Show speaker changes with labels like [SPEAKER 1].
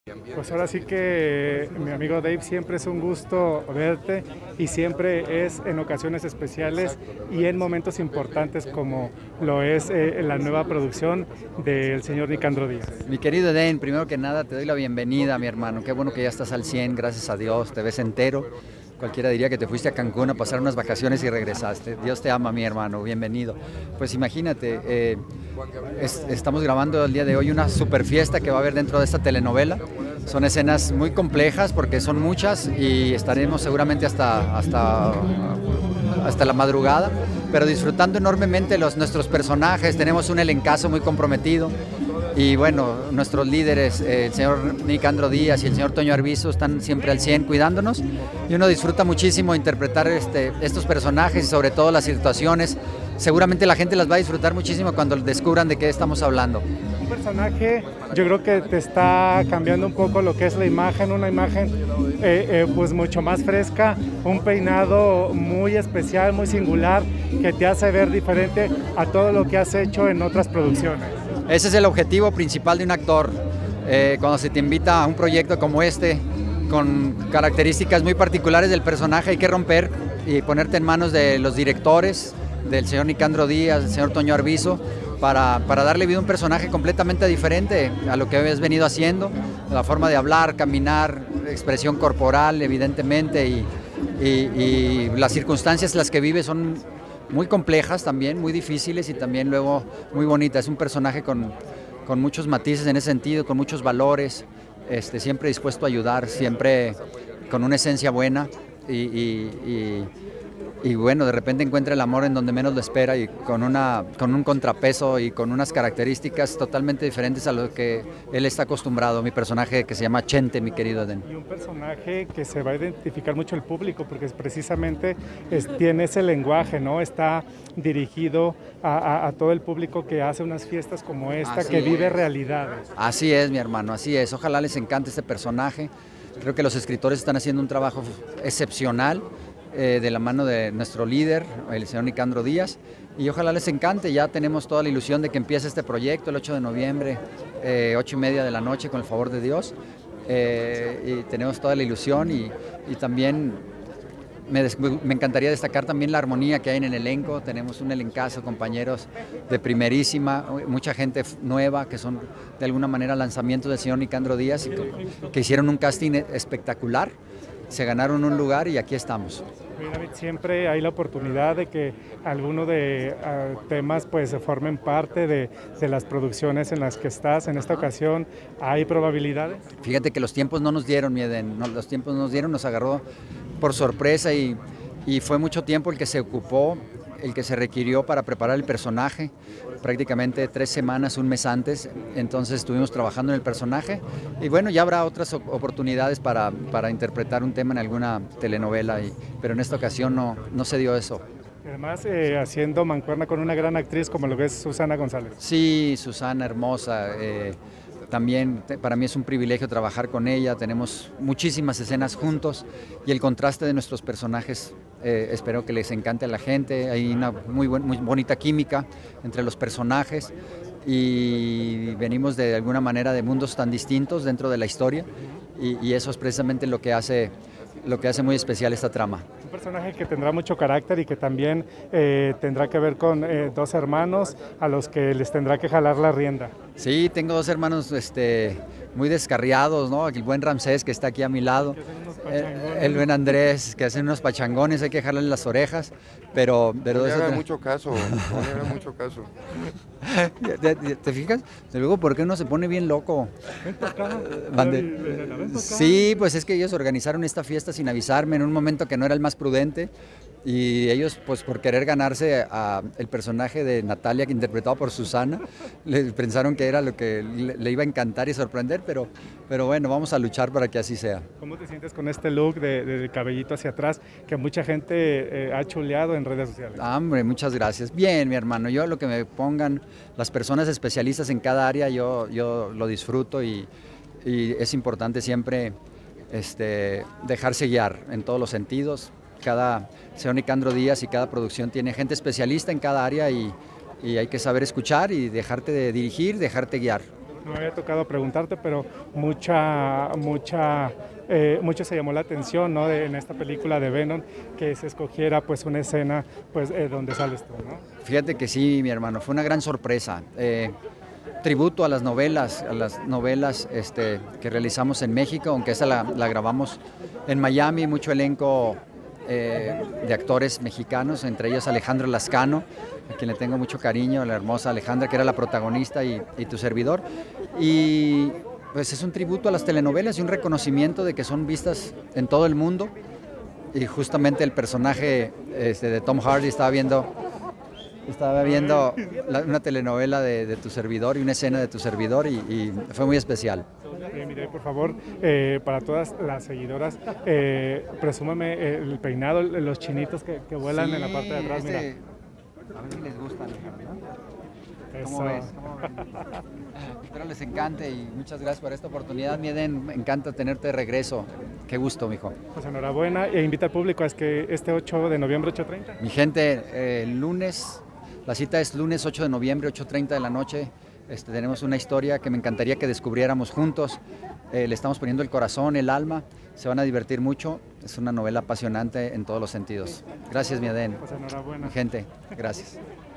[SPEAKER 1] Pues ahora sí que mi amigo Dave, siempre es un gusto verte y siempre es en ocasiones especiales y en momentos importantes como lo es la nueva producción del señor Nicandro Díaz.
[SPEAKER 2] Mi querido Eden, primero que nada te doy la bienvenida, mi hermano. Qué bueno que ya estás al 100, gracias a Dios, te ves entero. Cualquiera diría que te fuiste a Cancún a pasar unas vacaciones y regresaste. Dios te ama, mi hermano, bienvenido. Pues imagínate, estamos grabando el día de hoy una super fiesta que va a haber dentro de esta telenovela. Son escenas muy complejas porque son muchas y estaremos seguramente hasta la madrugada, pero disfrutando enormemente nuestros personajes. Tenemos un elencazo muy comprometido. Y bueno, nuestros líderes, el señor Nicandro Díaz y el señor Toño Arvizu, están siempre al 100 cuidándonos y uno disfruta muchísimo interpretar estos personajes y sobre todo las situaciones. Seguramente la gente las va a disfrutar muchísimo cuando descubran de qué estamos hablando.
[SPEAKER 1] Un personaje, yo creo que te está cambiando un poco lo que es la imagen, una imagen pues mucho más fresca, un peinado muy especial, muy singular, que te hace ver diferente a todo lo que has hecho en otras producciones.
[SPEAKER 2] Ese es el objetivo principal de un actor. Cuando se te invita a un proyecto como este, con características muy particulares del personaje, hay que romper y ponerte en manos de los directores, del señor Nicandro Díaz, del señor Toño Arvizu, para darle vida a un personaje completamente diferente a lo que habías venido haciendo, la forma de hablar, caminar, expresión corporal, evidentemente, y las circunstancias en las que vive son muy complejas también, muy difíciles y también luego muy bonitas. Es un personaje con muchos matices en ese sentido, con muchos valores, siempre dispuesto a ayudar, siempre con una esencia buena y bueno, de repente encuentra el amor en donde menos lo espera y con un contrapeso y con unas características totalmente diferentes a lo que él está acostumbrado. Mi personaje que se llama Chente, mi querido Eden.
[SPEAKER 1] Y un personaje que se va a identificar mucho el público porque precisamente tiene ese lenguaje, ¿no? Está dirigido a todo el público que hace unas fiestas como esta, que vive realidades.
[SPEAKER 2] Así es, mi hermano, así es. Ojalá les encante este personaje. Creo que los escritores están haciendo un trabajo excepcional. De la mano de nuestro líder, el señor Nicandro Díaz, y ojalá les encante. Ya tenemos toda la ilusión de que empiece este proyecto el 8 de noviembre, 8:30 de la noche, con el favor de Dios, y tenemos toda la ilusión y también me encantaría destacar también la armonía que hay en el elenco. Tenemos un elencazo, compañeros de primerísima, mucha gente nueva que son de alguna manera lanzamientos del señor Nicandro Díaz y que hicieron un casting espectacular. Se ganaron un lugar y aquí estamos.
[SPEAKER 1] David, siempre hay la oportunidad de que algunos de temas pues se formen parte de las producciones en las que estás. En esta ocasión, ¿hay probabilidades?
[SPEAKER 2] Fíjate que los tiempos no nos dieron, mi Eden, los tiempos no nos dieron, nos agarró por sorpresa y fue mucho tiempo el que se ocupó, el que se requirió para preparar el personaje, prácticamente 3 semanas, un mes antes. Entonces estuvimos trabajando en el personaje y bueno, ya habrá otras oportunidades para interpretar un tema en alguna telenovela, pero en esta ocasión no se dio eso.
[SPEAKER 1] Además, haciendo mancuerna con una gran actriz como lo que es Susana González.
[SPEAKER 2] Sí, Susana, hermosa. También para mí es un privilegio trabajar con ella, tenemos muchísimas escenas juntos y el contraste de nuestros personajes espero que les encante a la gente. Hay una muy bonita química entre los personajes y venimos de alguna manera de mundos tan distintos dentro de la historia y eso es precisamente lo que hace muy especial esta trama.
[SPEAKER 1] Un personaje que tendrá mucho carácter y que también tendrá que ver con 2 hermanos a los que les tendrá que jalar la rienda.
[SPEAKER 2] Sí, tengo 2 hermanos muy descarriados, ¿no? El buen Ramsés, que está aquí a mi lado, el buen Andrés, que hacen unos pachangones, hay que jalarle las orejas, pero
[SPEAKER 3] no le haga mucho caso, no le haga mucho caso.
[SPEAKER 2] ¿Te fijas? De luego, ¿por qué uno se pone bien loco? Sí, pues es que ellos organizaron esta fiesta sin avisarme en un momento que no era el más prudente y ellos, pues por querer ganarse el personaje de Natalia, que interpretado por Susana, pensaron que era lo que le iba a encantar y sorprender, pero bueno, vamos a luchar para que así sea.
[SPEAKER 1] ¿Cómo te sientes con este look de cabellito hacia atrás que mucha gente ha chuleado en redes sociales?
[SPEAKER 2] Hombre, muchas gracias. Bien, mi hermano, yo lo que me pongan las personas especialistas en cada área, yo lo disfruto y es importante siempre dejarse guiar en todos los sentidos. Cada señor Nicandro Díaz y cada producción tiene gente especialista en cada área y hay que saber escuchar y dejarte de dirigir, dejarte guiar.
[SPEAKER 1] No me había tocado preguntarte, pero mucho se llamó la atención, ¿no? En esta película de Venom, que se escogiera pues una escena pues donde sales tú, ¿no?
[SPEAKER 2] Fíjate que sí, mi hermano, fue una gran sorpresa. Tributo a las novelas que realizamos en México, aunque esa la grabamos en Miami, mucho elenco de actores mexicanos, entre ellos Alejandra Lascano, a quien le tengo mucho cariño, la hermosa Alejandra, que era la protagonista, y tu servidor. Y pues es un tributo a las telenovelas y un reconocimiento de que son vistas en todo el mundo. Y justamente el personaje de Tom Hardy estaba viendo una telenovela de tu servidor y una escena de tu servidor y fue muy especial.
[SPEAKER 1] Mire, por favor, para todas las seguidoras, presúmame el peinado, los chinitos que vuelan en la parte de atrás. Mira.
[SPEAKER 2] A ver si les gusta, Alejandro. ¿Cómo ves? Espero les encante y muchas gracias por esta oportunidad, mi Eden. Me encanta tenerte de regreso. Qué gusto, mijo.
[SPEAKER 1] Pues enhorabuena e invita al público a que este 8 de noviembre, 8:30.
[SPEAKER 2] Mi gente, el lunes, la cita es lunes 8 de noviembre, 8:30 de la noche. Tenemos una historia que me encantaría que descubriéramos juntos. Le estamos poniendo el corazón, el alma. Se van a divertir mucho. Es una novela apasionante en todos los sentidos. Gracias, mi Eden.
[SPEAKER 1] Pues enhorabuena.
[SPEAKER 2] Mi gente, gracias.